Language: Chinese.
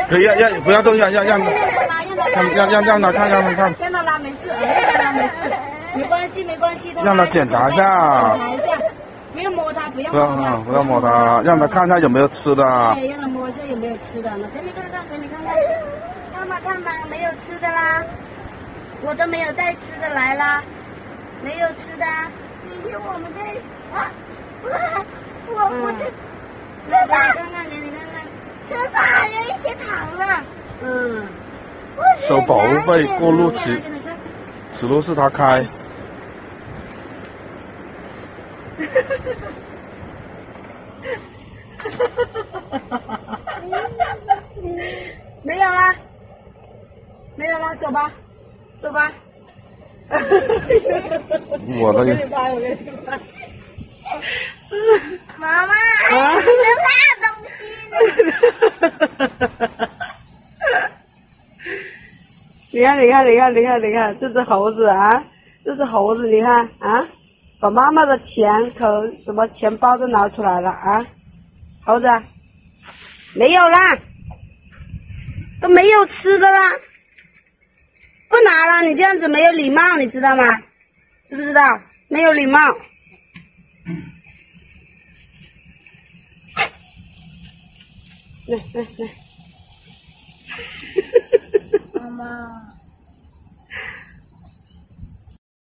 可以让不要动，让他看，让他看。 让他拉没事，让他拉没事，没关系。 让他检查一下。 不要摸他，不要摸他，让他看看有没有吃的。 对，让他摸一下有没有吃的。给你看看，看吧，没有吃的啦，我都没有带吃的来啦，没有吃的。明天我们带我这上给你看看，这上还有一些糖呢。 收保护费过路此路是他开。 没有了，走吧。 我的。 妈妈，你的大东西。你看，这只猴子啊，你看啊，把妈妈的钱什么钱包都拿出来了啊，猴子，没有啦，都没有吃的啦，不拿了，你这样子没有礼貌，你知道吗？知不知道？没有礼貌。来，妈妈。